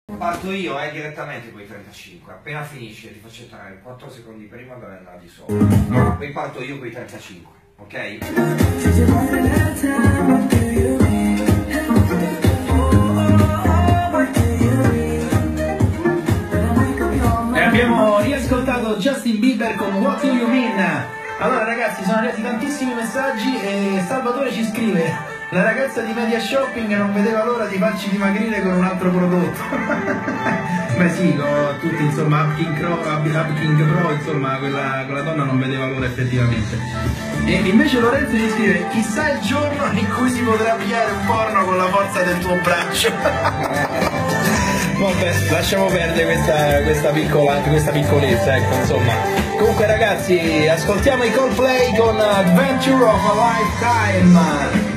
Parto io direttamente con i 35, appena finisce ti faccio entrare 4 secondi prima dove andare di sopra. Poi parto io con i 35, ok? E abbiamo riascoltato Justin Bieber con What Do You Mean? Allora ragazzi, sono arrivati tantissimi messaggi e Salvatore ci scrive: la ragazza di Media Shopping non vedeva l'ora di farci dimagrire con un altro prodotto. Beh sì, tutti insomma, Up King Pro, insomma, quella donna non vedeva l'ora effettivamente. E invece Lorenzo ci scrive: chissà il giorno in cui si potrà avviare un porno con la forza del tuo braccio. Vabbè, lasciamo perdere questa piccolezza, ecco, insomma. Comunque ragazzi, ascoltiamo i Coldplay con Adventure of a Lifetime.